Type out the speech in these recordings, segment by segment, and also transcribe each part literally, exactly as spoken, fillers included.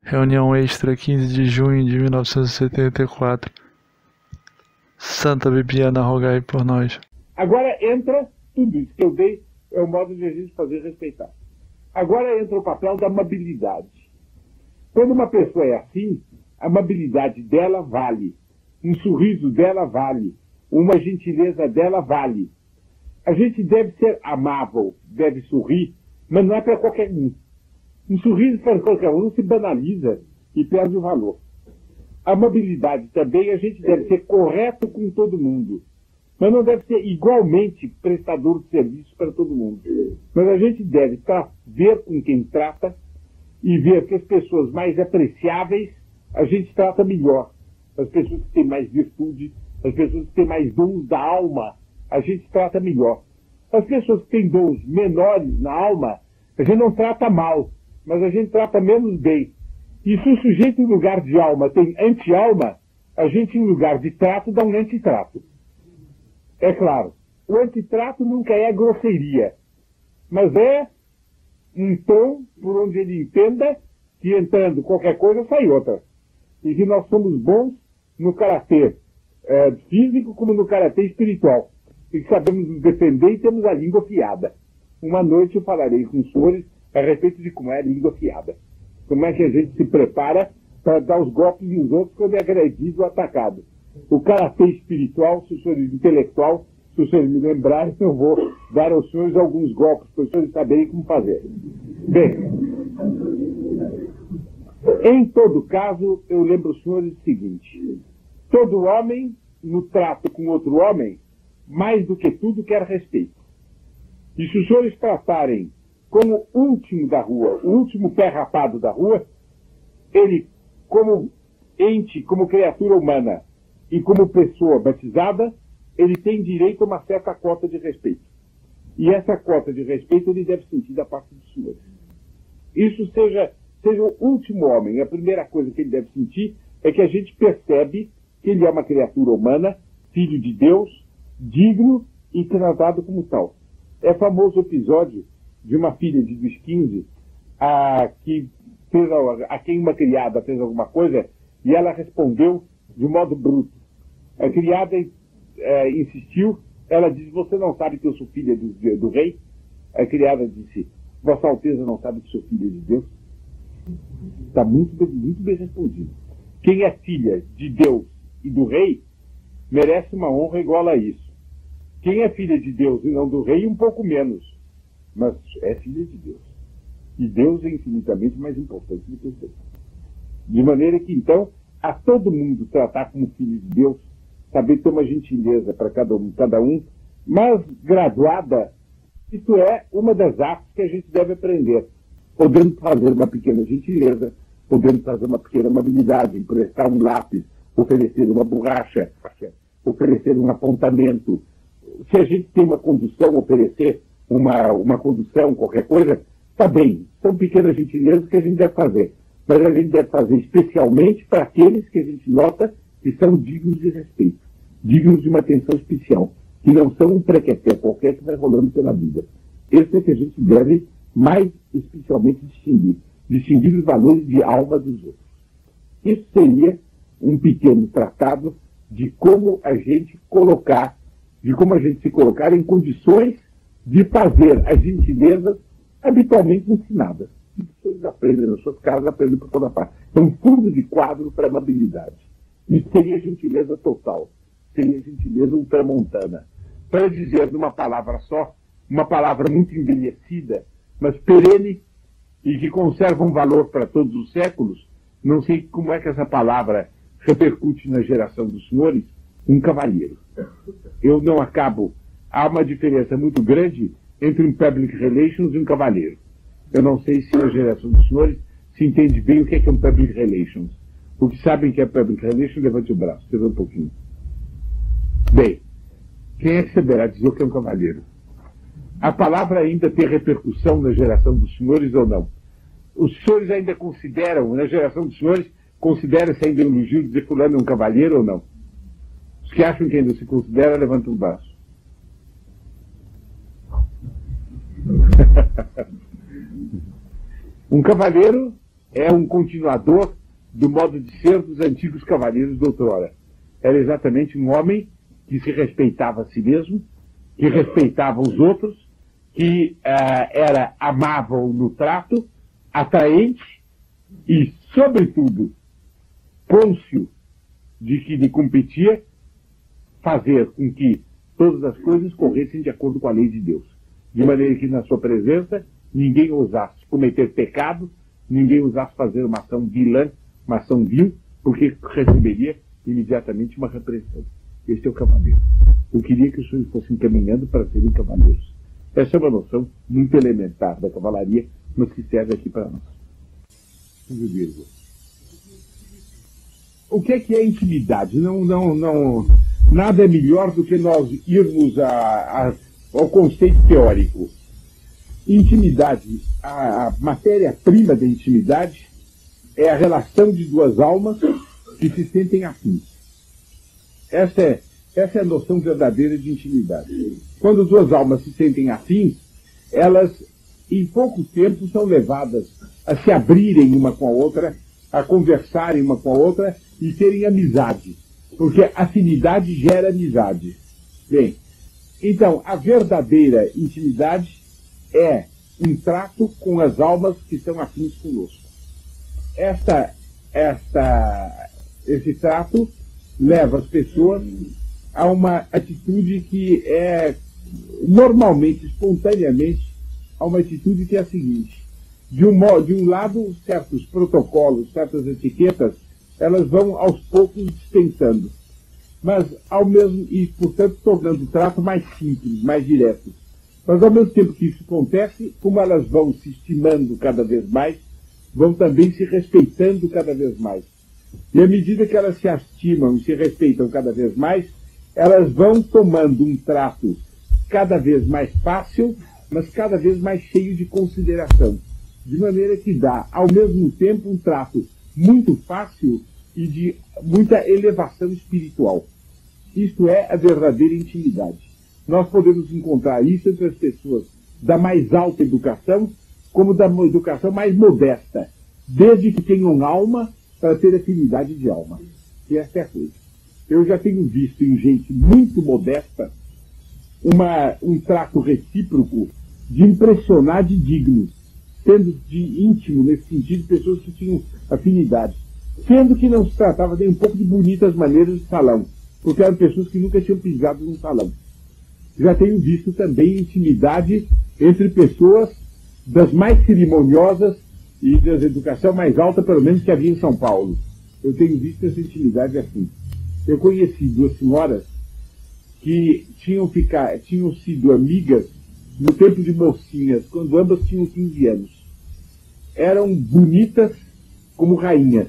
Reunião extra, quinze de junho de mil novecentos e setenta e quatro. Santa Bibiana, rogai por nós. Agora entra tudo isso que eu dei, é o modo de a gente fazer respeitar. Agora entra o papel da amabilidade. Quando uma pessoa é assim, a amabilidade dela vale. Um sorriso dela vale. Uma gentileza dela vale. A gente deve ser amável, deve sorrir, mas não é para qualquer um. Um sorriso para qualquer um se banaliza e perde o valor. A amabilidade também, a gente deve ser correto com todo mundo. Mas não deve ser igualmente prestador de serviço para todo mundo. Mas a gente deve ver com quem trata e ver que as pessoas mais apreciáveis a gente trata melhor. As pessoas que têm mais virtude, as pessoas que têm mais dons da alma, a gente trata melhor. As pessoas que têm dons menores na alma, a gente não trata mal, mas a gente trata menos bem. E se o sujeito em lugar de alma tem anti-alma, a gente em lugar de trato dá um antitrato. É claro, o antitrato nunca é grosseria, mas é um tom por onde ele entenda que entrando qualquer coisa sai outra. E que nós somos bons no caráter é, físico como no caráter espiritual. E que sabemos nos defender e temos a língua afiada. Uma noite eu falarei com os senhores a respeito de como é a língua afiada. Como é que a gente se prepara para dar os golpes nos outros quando é agredido ou atacado. O caráter espiritual, se os senhores intelectual, se os senhores me lembrarem, eu vou dar aos senhores alguns golpes, para os senhores saberem como fazer. Bem, em todo caso, eu lembro os senhores o seguinte: todo homem, no trato com outro homem, mais do que tudo quer respeito. E se os senhores tratarem como o último da rua, o último pé rapado da rua, ele, como ente, como criatura humana e como pessoa batizada, ele tem direito a uma certa cota de respeito. E essa cota de respeito ele deve sentir da parte dos senhores. Isso seja, seja o último homem, a primeira coisa que ele deve sentir é que a gente percebe que ele é uma criatura humana, filho de Deus, digno e tratado como tal. É famoso episódio de uma filha de dos quinze a, que fez a, a quem uma criada fez alguma coisa e ela respondeu de modo bruto. A criada é, insistiu, ela disse: você não sabe que eu sou filha do, do rei? A criada disse: Vossa Alteza não sabe que sou filha de Deus? Está muito, muito bem respondido. Quem é filha de Deus e do rei merece uma honra igual a isso. Quem é filha de Deus e não do rei, um pouco menos. Mas é filha de Deus. E Deus é infinitamente mais importante do que o rei. De maneira que, então, a todo mundo tratar como filho de Deus, saber ter uma gentileza para cada um, cada um, mas graduada, isso é uma das artes que a gente deve aprender. Podendo fazer uma pequena gentileza, podendo fazer uma pequena amabilidade, emprestar um lápis, oferecer uma borracha, oferecer um apontamento. Se a gente tem uma condução, oferecer uma, uma condução, qualquer coisa, está bem. São pequenas gentilezas que a gente deve fazer. Mas a gente deve fazer especialmente para aqueles que a gente nota que são dignos de respeito, dignos de uma atenção especial, que não são um prequeté qualquer que vai rolando pela vida. Esse é que a gente deve mais especialmente distinguir. Distinguir os valores de alma dos outros. Isso seria um pequeno tratado de como a gente colocar, de como a gente se colocar em condições de fazer as gentilezas habitualmente ensinadas. As pessoas aprendem nas suas casas, aprendem por toda parte. É um fundo de quadro para a amabilidade. Isso seria gentileza total. Seria gentileza ultramontana. Para dizer numa palavra só, uma palavra muito envelhecida, mas perene e que conserva um valor para todos os séculos, não sei como é que essa palavra repercute na geração dos senhores, um cavalheiro. Eu não acabo... Há uma diferença muito grande entre um public relations e um cavalheiro. Eu não sei se na geração dos senhores se entende bem o que é, que é um public relations. O que sabem que é public relations, levante o braço, escreva um pouquinho. Bem, quem é que saberá dizer o que é um cavalheiro? A palavra ainda tem repercussão na geração dos senhores ou não? Os senhores ainda consideram, na geração dos senhores, considera-se ainda um elogio dizer fulano é um cavalheiro ou não? Os que acham que ainda se considera, levantam o braço. Um cavalheiro é um continuador do modo de ser dos antigos cavaleiros de outrora. Era exatamente um homem que se respeitava a si mesmo, que respeitava os outros, que uh, era amável no trato, atraente e, sobretudo, cônscio de que lhe competia fazer com que todas as coisas corressem de acordo com a lei de Deus. De maneira que, na sua presença, ninguém ousasse cometer pecado, ninguém ousasse fazer uma ação vilã, uma ação vil, porque receberia imediatamente uma repressão. Este é o cavaleiro. Eu queria que os senhores fossem caminhando para serem cavaleiros. Essa é uma noção muito elementar da cavalaria, mas que serve aqui para nós. O que é que é intimidade? Não, não, não, nada é melhor do que nós irmos a, a, ao conceito teórico. Intimidade, a, a matéria-prima da intimidade é a relação de duas almas que se sentem afins. Essa é, essa é a noção verdadeira de intimidade. Quando duas almas se sentem afins, elas, em pouco tempo, são levadas a se abrirem uma com a outra, a conversarem uma com a outra e terem amizade. Porque afinidade gera amizade. Bem, então, a verdadeira intimidade é um trato com as almas que estão afins conosco. Esta, esta, esse trato leva as pessoas a uma atitude que é normalmente, espontaneamente, a uma atitude que é a seguinte: de um, de um lado, certos protocolos, certas etiquetas, elas vão aos poucos dispensando, mas ao mesmo, e portanto tornando o trato mais simples, mais direto. Mas ao mesmo tempo que isso acontece, como elas vão se estimando cada vez mais, vão também se respeitando cada vez mais. E à medida que elas se estimam e se respeitam cada vez mais, elas vão tomando um trato cada vez mais fácil, mas cada vez mais cheio de consideração. De maneira que dá, ao mesmo tempo, um trato muito fácil e de muita elevação espiritual. Isto é a verdadeira intimidade. Nós podemos encontrar isso entre as pessoas da mais alta educação, como da educação mais modesta, desde que tenham alma para ter afinidade de alma. E essa é a coisa. Eu já tenho visto em gente muito modesta uma, um trato recíproco de impressionar de digno, sendo de íntimo, nesse sentido, pessoas que tinham afinidade. Sendo que não se tratava nem um pouco de bonitas maneiras de salão, porque eram pessoas que nunca tinham pisado num salão. Já tenho visto também intimidade entre pessoas das mais cerimoniosas e das educação mais alta, pelo menos que havia em São Paulo. Eu tenho visto essa intimidade assim. Eu conheci duas senhoras que tinham, ficar, tinham sido amigas no tempo de mocinhas, quando ambas tinham quinze anos. Eram bonitas como rainhas.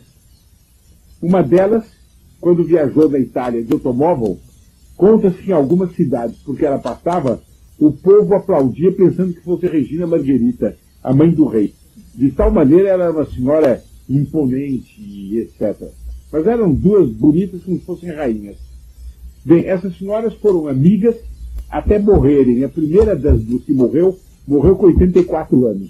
Uma delas, quando viajou da Itália de automóvel, conta-se que em algumas cidades, porque ela passava, o povo aplaudia pensando que fosse Regina Margherita, a mãe do rei. De tal maneira ela era uma senhora imponente e etcétera. Mas eram duas bonitas como se fossem rainhas. Bem, essas senhoras foram amigas até morrerem. A primeira das duas que morreu, morreu com oitenta e quatro anos.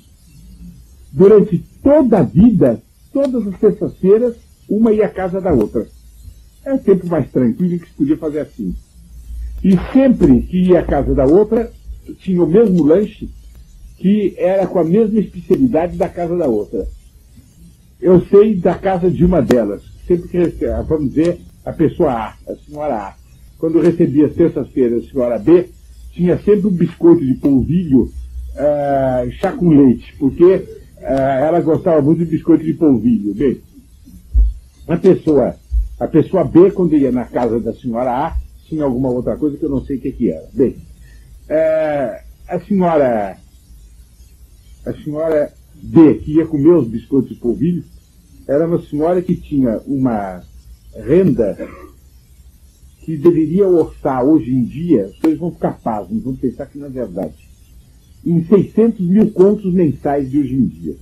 Durante toda a vida, todas as sextas-feiras, uma ia à casa da outra. É o tempo mais tranquilo que se podia fazer assim. E sempre que ia à casa da outra, tinha o mesmo lanche, que era com a mesma especialidade da casa da outra. Eu sei da casa de uma delas. Sempre que, vamos dizer, a pessoa A, a senhora A. Quando recebia as terças-feiras a senhora B, tinha sempre um biscoito de polvilho, uh, chá com leite, porque uh, ela gostava muito de biscoito de polvilho. Bem, a pessoa, a pessoa B, quando ia na casa da senhora A, tinha alguma outra coisa que eu não sei o que, que era. Bem, uh, a senhora, a senhora D, que ia comer os biscoitos de polvilho, era uma senhora que tinha uma renda que deveria orçar hoje em dia, as coisas vão ficar pasmos, vão pensar que não é verdade, em seiscentos mil contos mensais de hoje em dia.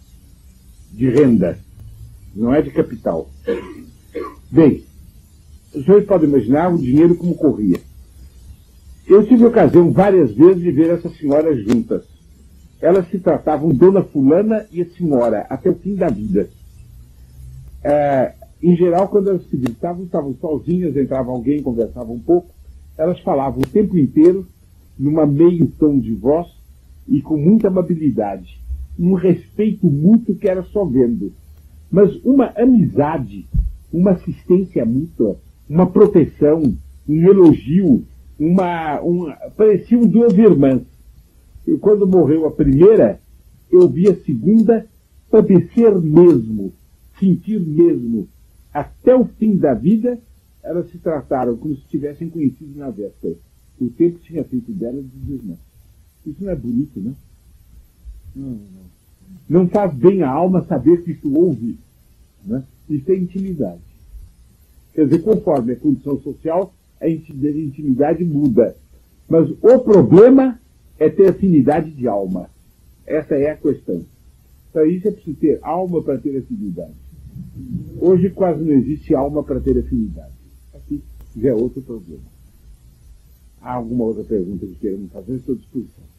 De renda. Não é de capital. Bem, os senhores podem imaginar o dinheiro como corria. Eu tive ocasião várias vezes de ver essas senhoras juntas. elas se tratavam Dona Fulana e a Senhora, até o fim da vida. É, em geral, quando elas se visitavam, estavam sozinhas, entrava alguém, conversava um pouco, elas falavam o tempo inteiro, numa meio tom de voz e com muita amabilidade. Um respeito mútuo que era só vendo. Mas uma amizade, uma assistência mútua, uma proteção, um elogio, uma, uma, pareciam duas irmãs. Eu, quando morreu a primeira, eu vi a segunda padecer mesmo, sentir mesmo. Até o fim da vida, elas se trataram como se tivessem conhecido na véspera. O tempo tinha feito delas de irmãs. Isso não é bonito, né? Não, não. Não faz bem à alma saber que isso ouve. Né? Isso é intimidade. Quer dizer, conforme a condição social, a intimidade muda. Mas o problema é ter afinidade de alma. Essa é a questão. Para isso é preciso ter alma para ter afinidade. Hoje quase não existe alma para ter afinidade. Aqui já é outro problema. Há alguma outra pergunta que queiramos fazer? Estou à disposição.